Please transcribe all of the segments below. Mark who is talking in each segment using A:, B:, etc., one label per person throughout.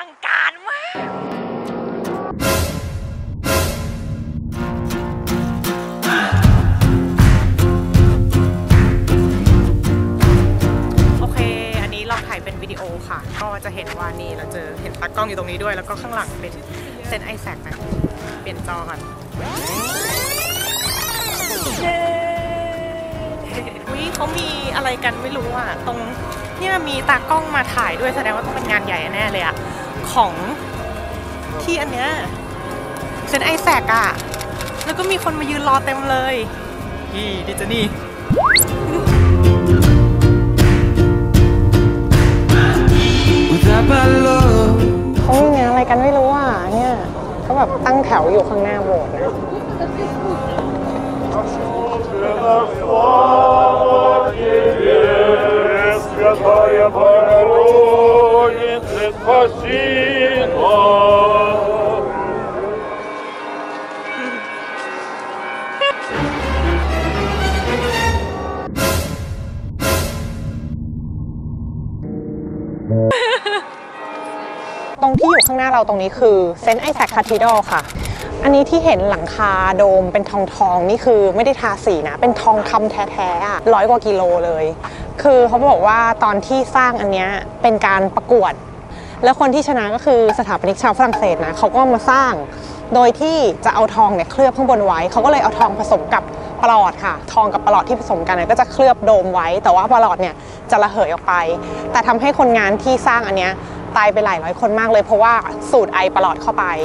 A: ลังการมากโอเคอันนี้เราถ่ายเป็นวิดีโอค่ะก็จะเห็นว่านี่เราเห็นตากล้องอยู่ตรงนี้ด้วยแล้วก็ข้างหลังเป็นเซนไอแซคนะเปลี่ยนจอกันเขามีอะไรกันไม่รู้อ่ะตรงเนี่ยมีตากล้องมาถ่ายด้วยแสดงว่าต้องเป็นงานใหญ่แน่เลยอ่ะของที่อันเนี้ยเซนไอแซคอ่ะแล้วก็มีคนมายืนรอเต็มเลยดิจนี่เขามีงานอะไรกันไม่รู้อ่ะเนี่ยก็แบบตั้งแถวอยู่ข้างหน้าโบสถ์นะСвятая Богородица, спаси нас. ตรงที่อยู่ข้างหน้าเราตรงนี้คือเซนต์ไอแซคคาทีดรัลค่ะอันนี้ที่เห็นหลังคาโดมเป็นทองนี่คือไม่ได้ทาสีนะเป็นทองคำแท้ๆ100 กว่ากิโลเลยคือเขาบอกว่าตอนที่สร้างอันนี้เป็นการประกวดแล้วคนที่ชนะก็คือสถาปนิกชาวฝรั่งเศสนะเขาก็มาสร้างโดยที่จะเอาทองเนี่ยเคลือบข้างบนไว้เขาก็เลยเอาทองผสมกับปลอดค่ะทองกับปลอดที่ผสมกันก็จะเคลือบโดมไว้แต่ว่าปลอดเนี่ยจะระเหยออกไปแต่ทำให้คนงานที่สร้างอันเนี้ยตายไปหลายร้อยคนมากเลยเพราะว่าสูดไอปลอดเข้าไป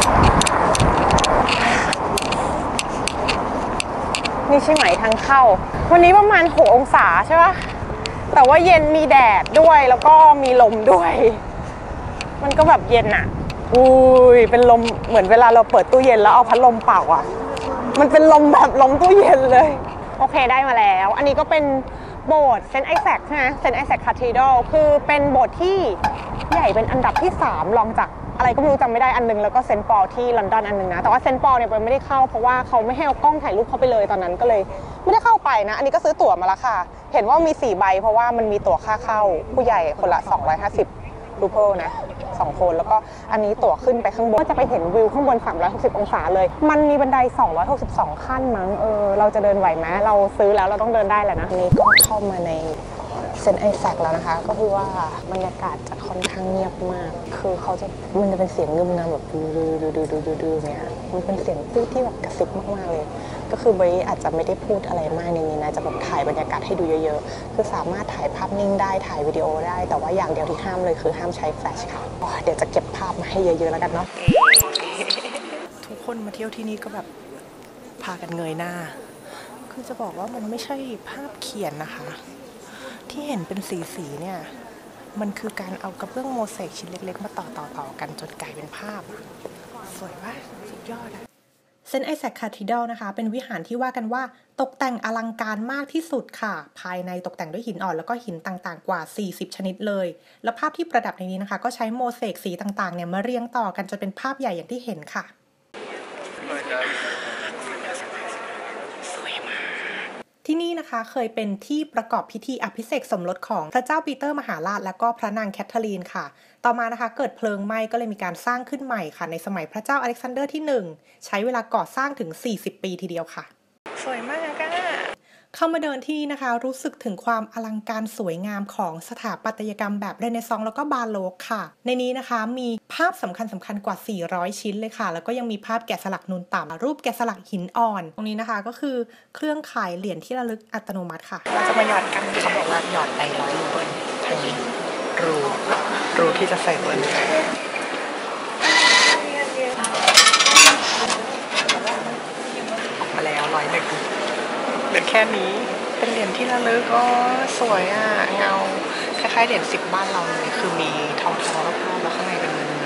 A: นี่ใช่ไหมทางเข้าวันนี้ประมาณ6 องศาใช่ปะแต่ว่าเย็นมีแดดด้วยแล้วก็มีลมด้วยมันก็แบบเย็นอ่ะอุ้ยเป็นลมเหมือนเวลาเราเปิดตู้เย็นแล้วเอาพัดลมเป่าอ่ะมันเป็นลมแบบลมตู้เย็นเลยโอเคได้มาแล้วอันนี้ก็เป็นโบสถ์เซนต์ไอแซคใช่ไหมเซนต์ไอแซคคาทีดรัลคือเป็นโบสถ์ที่ใหญ่เป็นอันดับที่3รองจากอะไรก็ไม่รู้จำไม่ได้อันนึงแล้วก็เซนต์ปอลที่ลอนดอนอันนึงนะแต่ว่าเซนต์ปอลเนี่ยไม่ได้เข้าเพราะว่าเขาไม่ให้เอากล้องถ่ายรูปเข้าไปเลยตอนนั้นก็เลยไม่ได้เข้าไปนะอันนี้ก็ซื้อตั๋วมาแล้วค่ะเห็นว่ามี4 ใบเพราะว่ามันมีตั๋วค่าเข้าผู้ใหญ่คนละ250 รูเพิลนะ2 คนแล้วก็อันนี้ตั๋วขึ้นไปข้างบนก็จะไปเห็นวิวข้างบน360 องศาเลยมันมีบันได262 ขั้นมั้งเราจะเดินไหวไหมเราซื้อแล้วเราต้องเดินได้แหละนะนี้ก็เข้ามาในเซนต์ไอแซคแล้วนะคะก็คือว่าบรรยากาศจะค่อนข้างเงียบมากคือมันจะเป็นเสียงงึมงำแบบดูเนี่ยมันเป็นเสียงพูดที่แบบกระซิบมากๆเลยก็คือเบย์อาจจะไม่ได้พูดอะไรมากในนี้นะจะแบบถ่ายบรรยากาศให้ดูเยอะๆคือสามารถถ่ายภาพนิ่งได้ถ่ายวิดีโอได้แต่ว่าอย่างเดียวที่ห้ามเลยคือห้ามใช้แฟลชค่ะเดี๋ยวจะเก็บภาพมาให้เยอะๆแล้วกันเนาะทุกคนมาเที่ยวที่นี่ก็แบบพากันเงยหน้าคือจะบอกว่ามันไม่ใช่ภาพเขียนนะคะที่เห็นเป็นสีเนี่ยมันคือการเอากระเบื้องโมเสกชิ้นเล็กๆมาต่อกันจนกลายเป็นภาพสวยว่ะสุดยอดอะเซนต์ไอแซคคาทีดรัลนะคะเป็นวิหารที่ว่ากันว่าตกแต่งอลังการมากที่สุดค่ะภายในตกแต่งด้วยหินอ่อนแล้วก็หินต่างๆกว่า40ชนิดเลยแล้วภาพที่ประดับในนี้นะคะก็ใช้โมเสกสีต่างๆเนี่ยมาเรียงต่อกันจนเป็นภาพใหญ่อย่างที่เห็นค่ะที่นี่นะคะเคยเป็นที่ประกอบพิธีอภิเษกสมรสของพระเจ้าปีเตอร์มหาราชและก็พระนางแคทเธอรีนค่ะต่อมานะคะเกิดเพลิงไหม้ก็เลยมีการสร้างขึ้นใหม่ค่ะในสมัยพระเจ้าอเล็กซานเดอร์ที่1ใช้เวลาก่อสร้างถึง40 ปีทีเดียวค่ะสวยมากค่ะเข้ามาเดินที่นะคะรู้สึกถึงความอลังการสวยงามของสถาปัตยกรรมแบบเรเนซองส์แล้วก็บาโรกค่ะในนี้นะคะมีภาพสำคัญกว่า400 ชิ้นเลยค่ะแล้วก็ยังมีภาพแกะสลักนูนต่ำรูปแกะสลักหินอ่อนตรงนี้นะคะก็คือเครื่องขายเหรียญที่ระลึกอัตโนมัติค่ะเราจะมาหยอดกันเขาบอกว่าหยอดไป100 รูเบิลตรงนี้รูที่จะใส่เบิลออกมาแล้ว101เหรียญแค่นี้เป็นเหรียญที่ระลึกสวยอ่ะเงาคล้ายๆเหรียญ10บ้านเราเลยคือมีทองรอบๆแล้วข้างในเป็นเงิน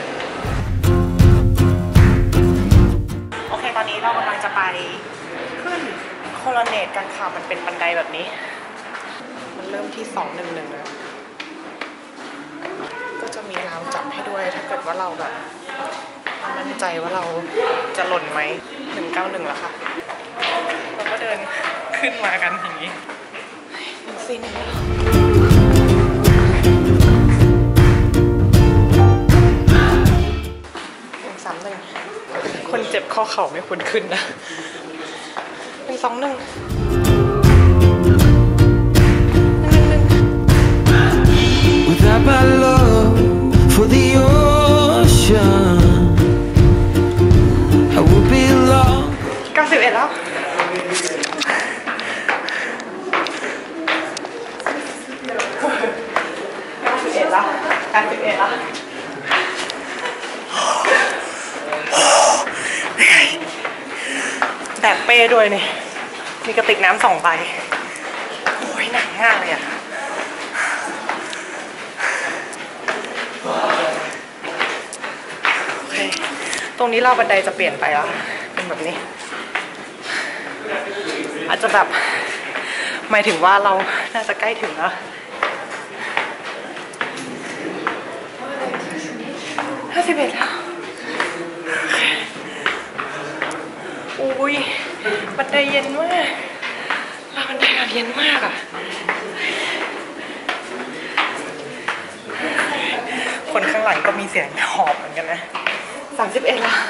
A: โอเคตอนนี้เรากำลังจะไปขึ้นโคโลเนตกันค่ะมันเป็นบันไดแบบนี้มันเริ่มที่211แล้วก็จะมีราวจับให้ด้วยถ้าเกิดว่าเราแบบมั่นใจว่าเราจะหล่นไหม191แล้วค่ะเราก็เดินขึ้นมากันอย่างนี้ฟินข้อเข่าไม่ควรขึ้นนะ1 2 1
B: Without my love for the ocean, I would be lost.
A: 91แล้ว81แล้วแบกเป้ด้วยนี่มีกระติกน้ำ2 ใบโอ้ยหนักมากเลยอะโอเคตรงนี้เราบันไดจะเปลี่ยนไปแล้วเป็นแบบนี้อาจจะแบบหมายถึงว่าเราน่าจะใกล้ถึงแล้ว51แล้วอุ้ยบันไดเย็นมากบันไดแบบเย็นมากอ่ะคนข้างหลังก็มีเสียงหอบเหมือนกันนะ31แล้ว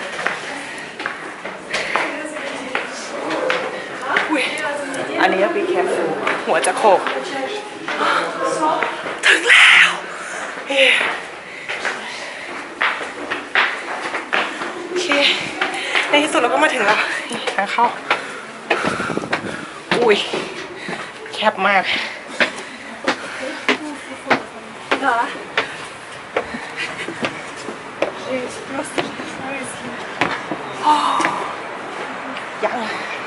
A: อุ้ยอันนี้be carefulหัวจะโขกถึงแล้วโอเคในที่สุดเราก็มาถึงแล้วทางเข้าอุ้ยแคบมากยัง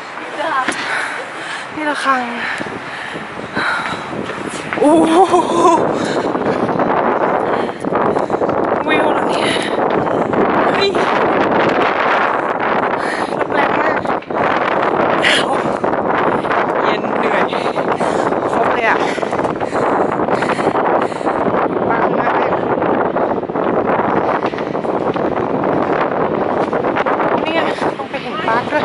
A: นี่ระฆังโอ้วิวเหรอเนี่ยเฮ้ยลมแรงมากเย็นเหนื่อยครบเลยอ่ะบ้างมากเลยเนี่ยต้องไปเห็นปาร์คด้วย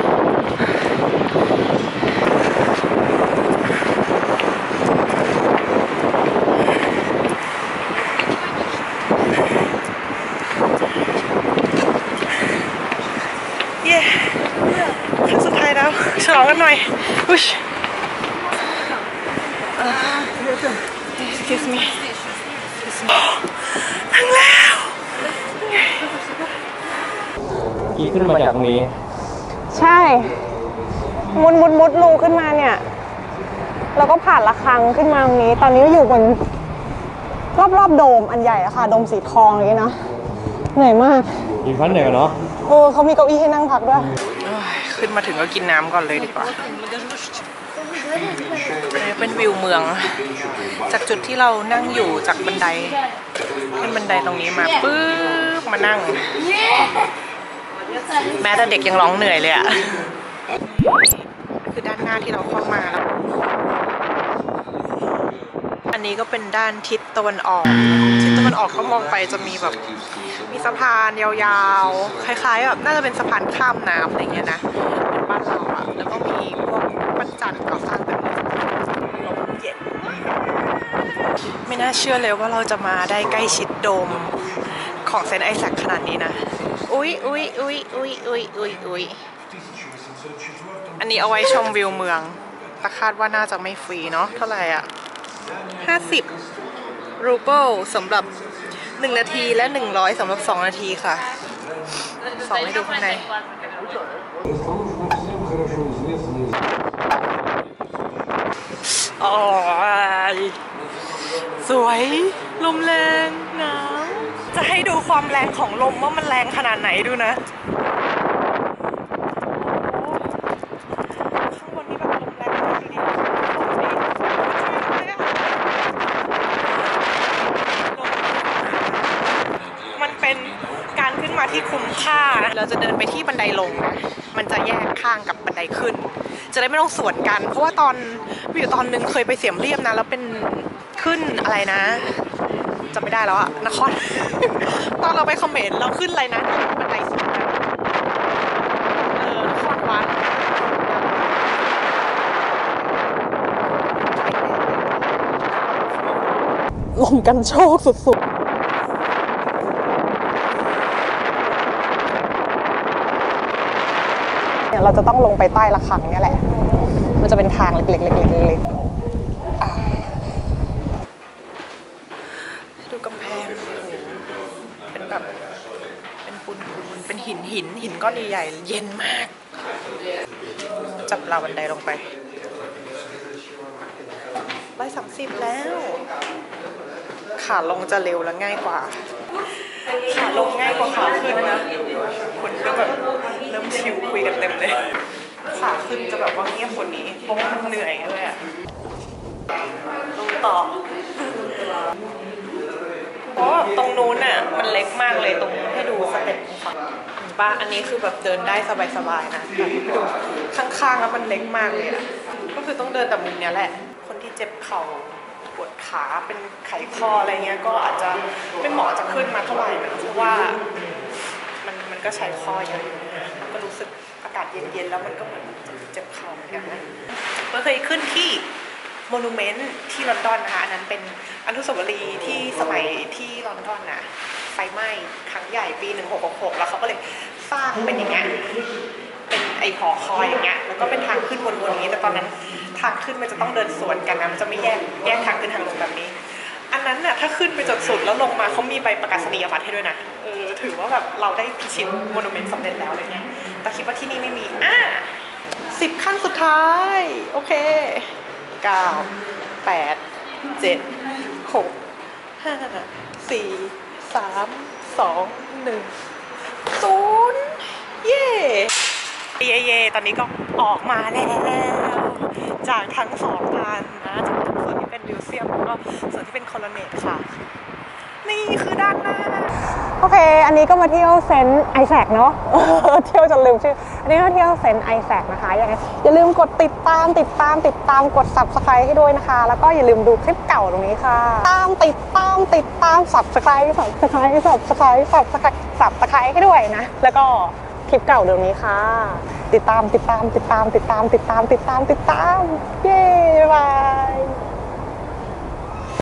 A: ขั้นสุดท้ายแล้วฉลองกันหน่อยอุ๊ยexcuse me ถึงแล้ว
C: ขี่ขึ้นมาจากตรงนี้
A: ใช่มุดรูขึ้นมาเนี่ยแล้วก็ผ่านระฆังขึ้นมาตรงนี้ตอนนี้อยู่บนรอบโดมอันใหญ่อะค่ะโดมสีทองอย่างนี้นะเหนื่อยมาก
C: กินพันเหนื่อยเนาะ
A: เขามีเก้าอี้ให้นั่งพักด้วยขึ้นมาถึงก็กินน้ำก่อนเลยดีกว่าเป็นวิวเมืองจากจุดที่เรานั่งอยู่จากบันไดขึ้นบันไดตรงนี้มาปึ๊บมานั่งแม้แต่เด็กยังร้องเหนื่อยเลยอะคือด้านหน้าที่เราเข้ามาแล้วอันนี้ก็เป็นด้านทิศตะวันออกก็มองไปจะมีแบบมีสะพานยาวๆคล้ายๆแบบน่าจะเป็นสะพานข้ามน้ำอะไรเงี้ยนะเป็นบ้านเราอะแล้วก็มีพวกปั้นจันก่อสร้างแบบนี้ลมเย็นไม่น่าเชื่อเลยว่าเราจะมาได้ใกล้ชิดโดมของเซนต์ไอแซคขนาดนี้นะอุ๊ยอันนี้เอาไว้ชมวิวเมืองแต่คาดว่าน่าจะไม่ฟรีเนาะเท่าไหร่อ่ะ50 รูเบิลสำหรับ1 นาทีและ100สำหรับ2 นาทีค่ะส่องให้ดูข้างในอ๋อสวยลมแรงหนาวจะให้ดูความแรงของลมว่ามันแรงขนาดไหนดูนะข้างบนนี้แบบลมแรงมากดูดิมันเป็นการขึ้นมาที่คุ้มค่าเราจะเดินไปที่บันไดลงนะมันจะแยกข้างกับบันไดขึ้นจะได้ไม่ต้องสวนกันเพราะว่าตอนนึงเคยไปเสียมเรียบนะแล้วเป็นขึ้นอะไรนะจำไม่ได้แล้วอะนคร ตอนเราไปคอมเมนต์เราขึ้นอะไรนะบันไดสูงนครวัดลมกันโชกสุดๆเนี่ยเราจะต้องลงไปใต้ระฆังเนี่ยแหละมันจะเป็นทางเล็กๆดูกำแพงเป็นแบบเป็นปูนเป็นหินก้อนใหญ่ๆเย็นมากจับราวบันไดลงไป130แล้วขาลงจะเร็วและง่ายกว่าขาลงง่ายกว่าขาขึ้นนะคนก็แบบเริ่มชิวคุยกันเต็มเลยขาขึ้นจะแบบว่าเงียบกว่านี้เพราะว่ามันเหนื่อยเลยอะลงต่อเพราะตรงนู้นน่ะมันเล็กมากเลยตรงให้ดูสเต็ปฝั่งป้าอันนี้คือแบบเดินได้สบายๆนะแต่ให้ดูข้างๆแล้วมันเล็กมากเลยอะก็คือต้องเดินแต่มุมเนี้ยแหละคนที่เจ็บเข่าปวดขาเป็นไขข้ออะไรเงี้ยก็อาจจะไม่เหมาะจะขึ้นมาเท่าไหร่นะเพราะว่ามันก็ใช้ข้อเยอะก็รู้สึกอากาศเย็นๆแล้วมันก็เหมือนเจ็บเข่าเหมือนกันนะก็เคยขึ้นที่โมนูเมนต์ที่ลอนดอนนะคะอันนั้นเป็นอนุสาวรีย์ที่สมัยที่ลอนดอนนะไฟไหม้ครั้งใหญ่ปี1666แล้วเขาก็เลยสร้างเป็นอย่างเงี้ยเป็นไอหอคอยอย่างเงี้ยแล้วก็เป็นทางขึ้นวนๆอย่างนี้แต่ตอนนั้นทางขึ้นมันจะต้องเดินสวนกันนะมันจะไม่แยกทางขึ้นทางลงแบบนี้อันนั้นน่ะถ้าขึ้นไปจนสุดแล้วลงมาเขามีใบประกาศนียบัตรให้ด้วยนะถือว่าแบบเราได้พิชิตโมนูเมนต์สำเร็จแล้วอะไรเงี้ยแต่คิดว่าที่นี่ไม่มี10 ขั้นสุดท้ายโอเค9 8 7 6 5 4 3 2 1 0เย่ตอนนี้ก็ออกมาแล้วจากทั้ง2 อันนะจากส่วนที่เป็นมิวเซียมแล้วก็ส่วนที่เป็นคอลเลเนตค่ะนี่คือด้านหน้าโอเคอันนี้ก็มาเที่ยวเซนต์ไอแซคเนาะเที่ยวจนลืมชื่ออันนี้มาเที่ยวเซนต์ไอแซคนะคะอย่าลืมกดติดตามกด subscribe ให้ด้วยนะคะแล้วก็อย่าลืมดูคลิปเก่าตรงนี้ค่ะติดตาม subscribe ให้ด้วยนะแล้วก็คลิปเก่าตรงนี้ค่ะติดตามเย้บาย